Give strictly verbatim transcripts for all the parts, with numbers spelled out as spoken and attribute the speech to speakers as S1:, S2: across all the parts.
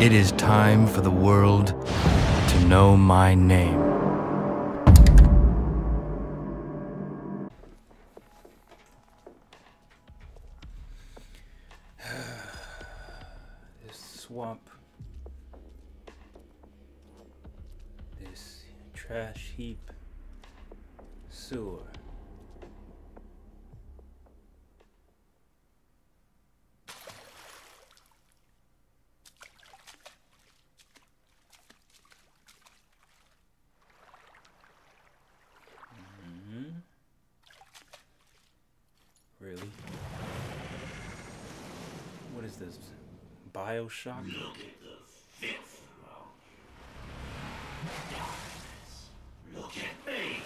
S1: It is time for the world to know my name. This swamp. This trash heap. Sewer. Really? What is this? BioShock?
S2: Look at the fifth around you. Darkness. Look at me.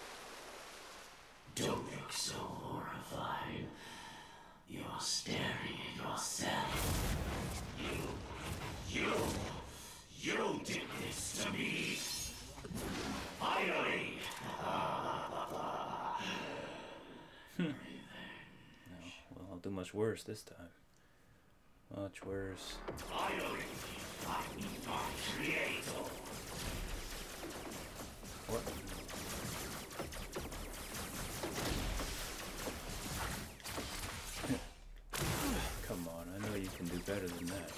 S2: Don't look so horrified. You're staring at yourself. You, you, you did this to me. Finally.
S1: Well, I'll do much worse this time. Much worse.
S2: Finally, I'm my creator.
S1: What? Come on, I know you can do better than that.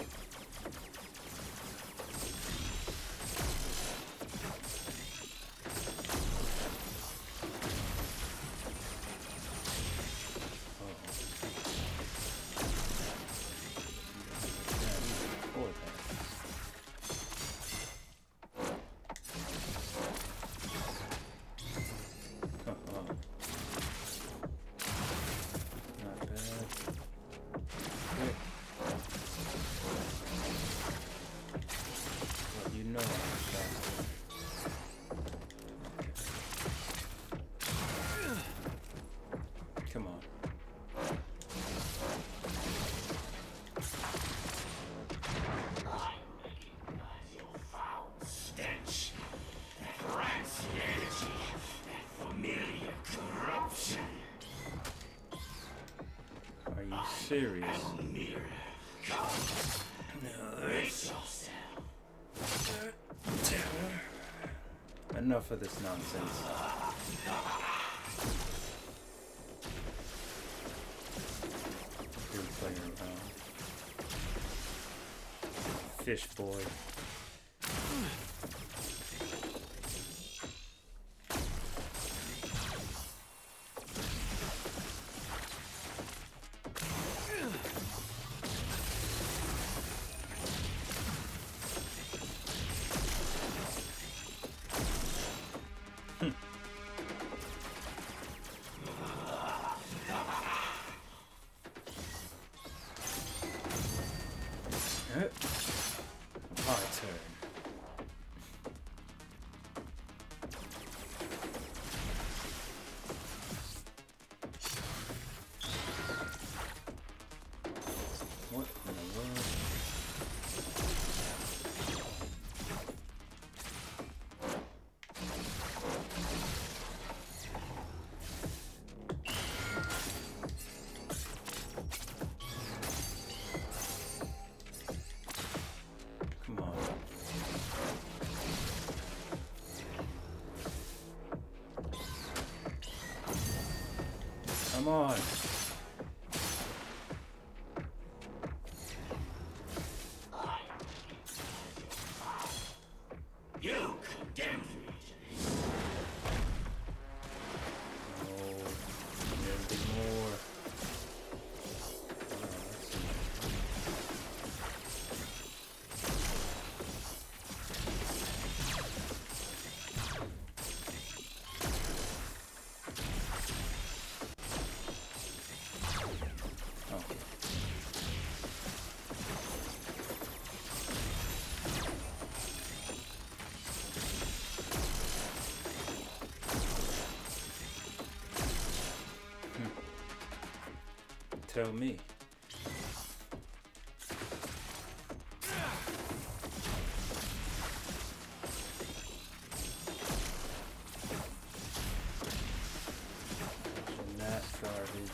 S1: Come on.
S2: I recognize your foul stench, that rancid energy, that familiar corruption.
S1: Are you serious?
S2: Mirror, come, brace yourself.
S1: Enough of this nonsense. You're playing around. Fish boy. My turn. What in the world? Come on. Come on.
S2: You condemned me to this.
S1: No. Anything more. Oh, let's see. Oh. Tell me. And that garbage.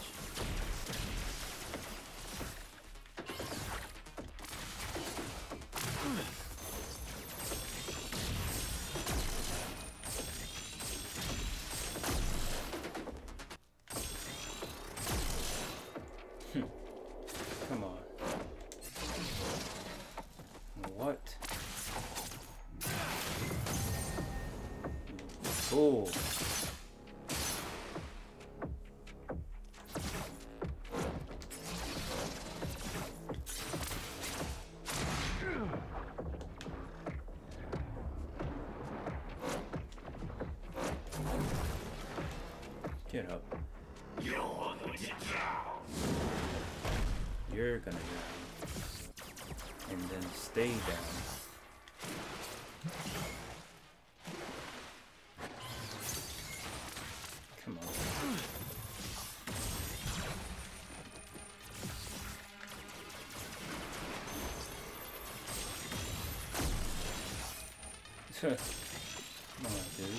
S1: Come on. What? Oh. Get up.
S2: You're going to drown.
S1: You're gonna drown. And then stay down. Come on. Come on, dude.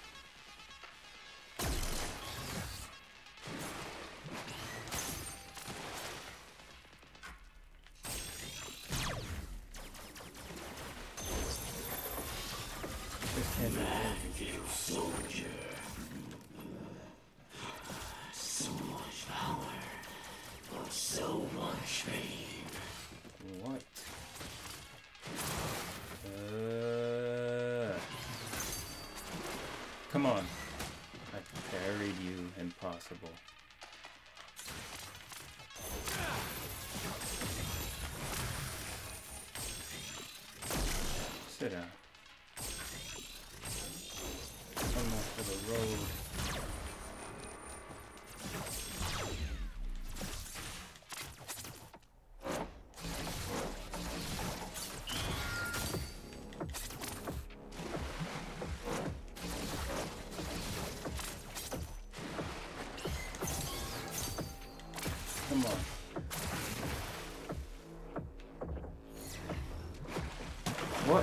S2: You soldier. So much power, but so much pain.
S1: What? Uh, come on. I parried you. Impossible. Sit down. Come off for the road. Come on. What?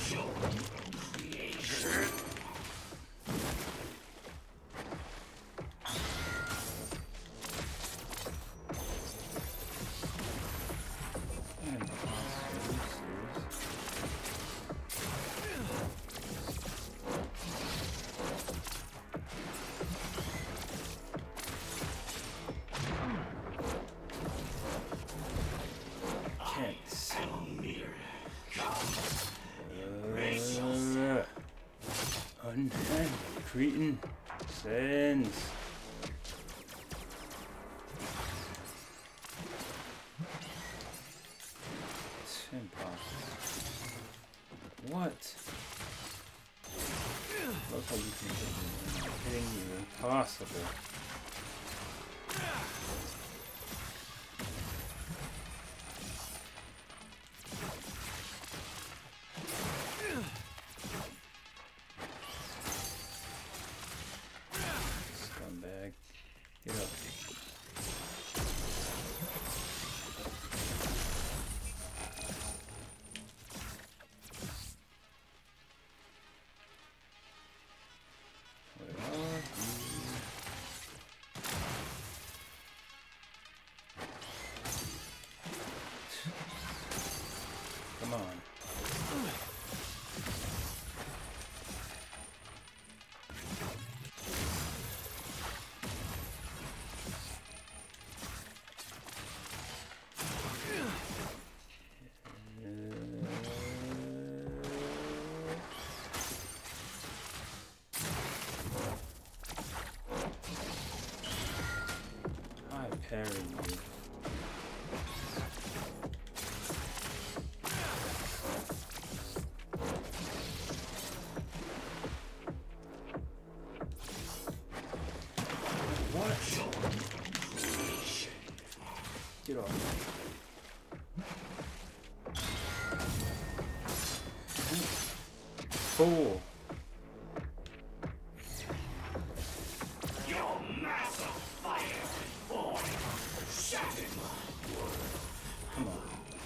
S1: Cretin sins. It's impossible. What? Love how you can hit me. I'm hitting you. Impossible. Scumbag. Get up. Where are you? Come on. I parry you. What? Get off. Fool.
S2: Your massive fire and void shattered my world.
S1: Come on.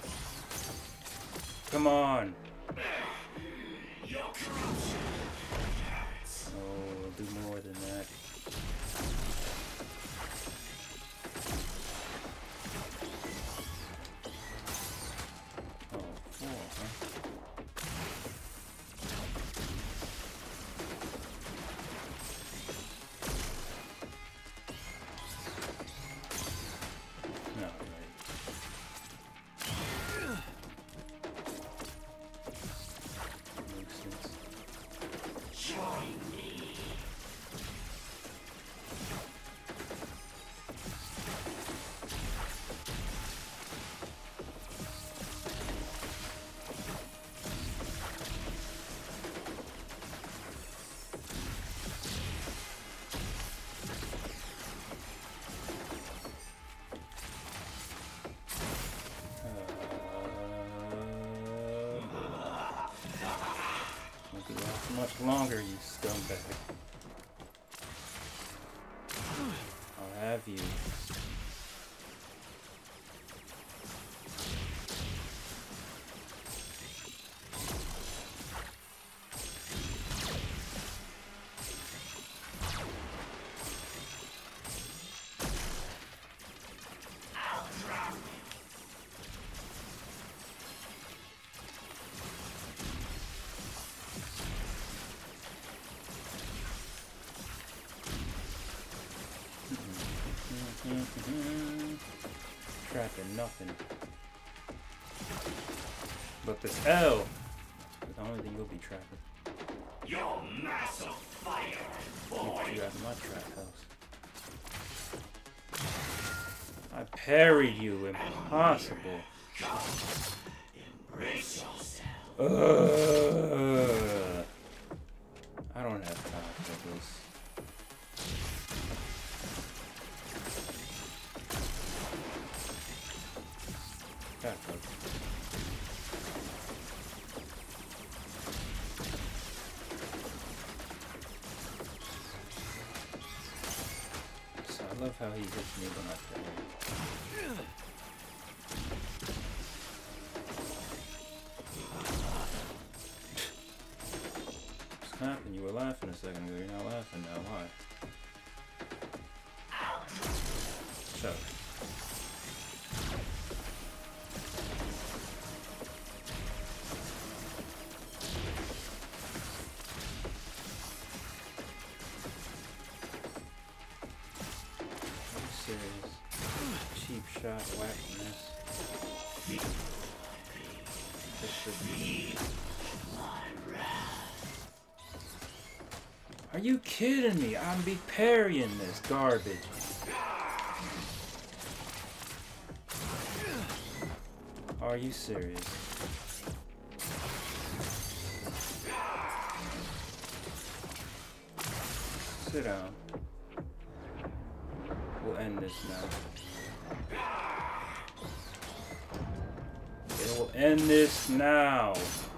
S1: Come on.
S2: Your corruption.
S1: Oh, we'll do more than that. Oh, four, huh? No, right. much longer, you scumbag. I'll have you. Trapping nothing. But this L is the only thing you'll be trapping.
S2: Your massive fire, boy.
S1: Get you out of my trap house. I parried you. Impossible.
S2: Embrace yourself.
S1: Ugh. I don't have time for this. Back up. So I love how he hits me when I play. What's happened? You were laughing a second ago. You're not laughing now. Why? Shut up. Cheap shot whackness. This should be. Are you kidding me? I'm be parrying this garbage. Are you serious? Sit down. We'll end this now. It will end this now.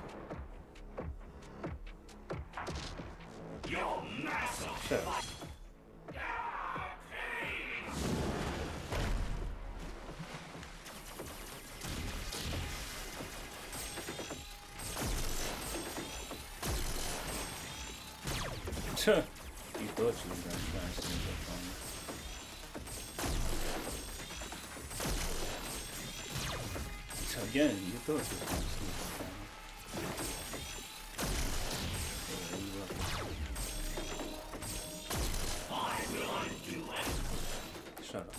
S1: Shut up. You thought you were going to try and sneak up on me. Again, you thought you were going to sneak up on me. Yeah, you lucky.
S2: I will undo it.
S1: Shut up.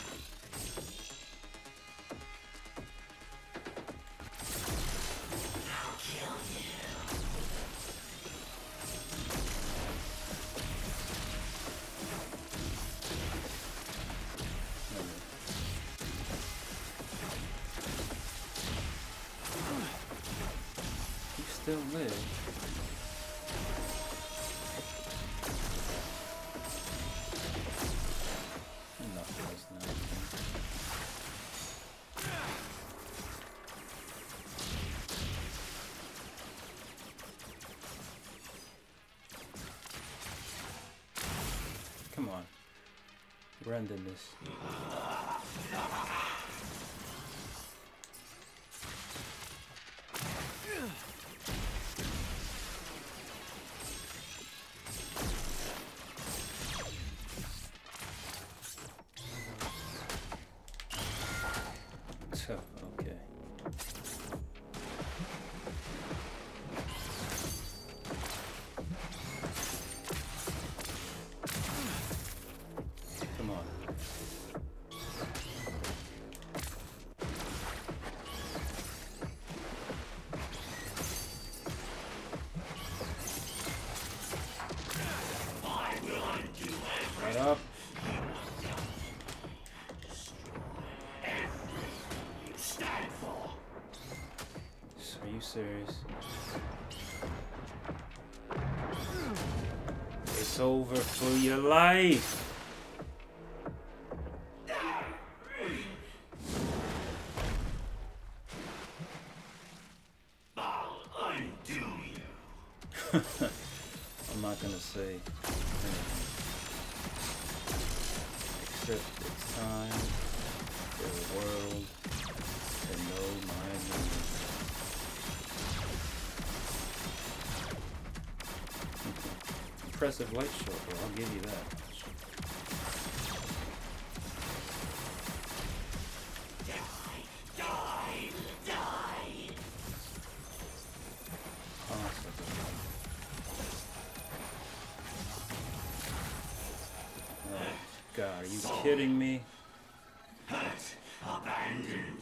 S2: I'll kill you.
S1: Still live. Enough of this now. Come on. We're ending this. Okay. Come on. Right up. Are you serious? It's over for your life.
S2: I'll undo you.
S1: not gonna say anything. Except it's time for the world to know my name. Impressive light show, bro. I'll give you that much.
S2: Die, die, die.
S1: Awesome. Oh, God, are you kidding me?
S2: Hurt, abandoned.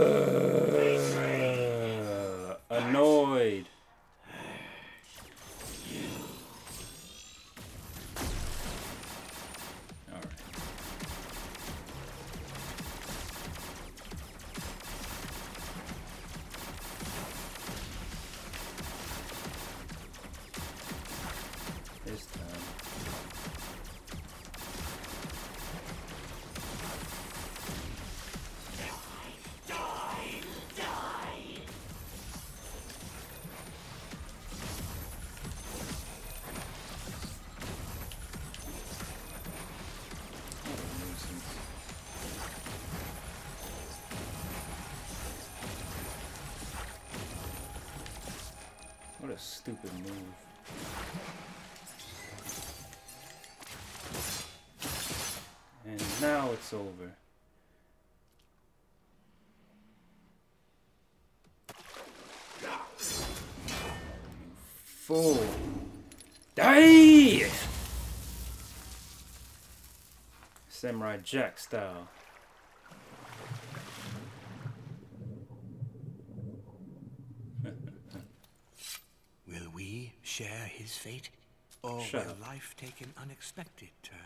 S1: Annoyed. Alright. This time.
S2: Die, die.
S1: What a nuisance. What a stupid move. And now it's over. You fool. Die! Samurai Jack style.
S3: Will we share his fate? Or
S1: Shut
S3: will
S1: up.
S3: life take an unexpected turn?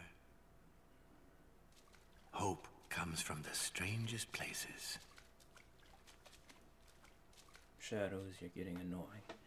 S3: Hope comes from the strangest places.
S1: Shadows, you're getting annoying.